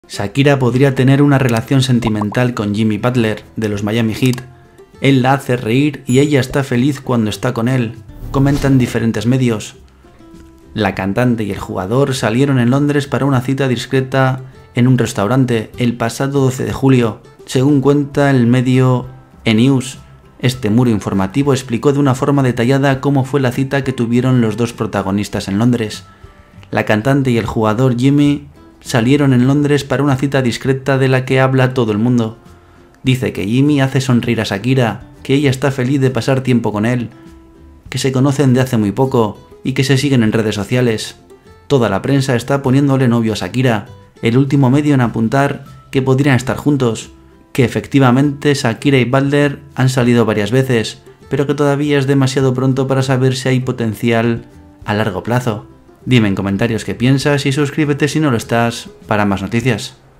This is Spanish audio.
Shakira podría tener una relación sentimental con Jimmy Butler, de los Miami Heat. Él la hace reír y ella está feliz cuando está con él, comentan diferentes medios. La cantante y el jugador salieron en Londres para una cita discreta en un restaurante el pasado 12 de julio, según cuenta el medio E-News. Este muro informativo explicó de una forma detallada cómo fue la cita que tuvieron los dos protagonistas en Londres. La cantante y el jugador Jimmy salieron en Londres para una cita discreta de la que habla todo el mundo. Dice que Jimmy hace sonreír a Shakira, que ella está feliz de pasar tiempo con él, que se conocen de hace muy poco y que se siguen en redes sociales. Toda la prensa está poniéndole novio a Shakira, el último medio en apuntar que podrían estar juntos, que efectivamente Shakira y Butler han salido varias veces, pero que todavía es demasiado pronto para saber si hay potencial a largo plazo. Dime en comentarios qué piensas y suscríbete si no lo estás para más noticias.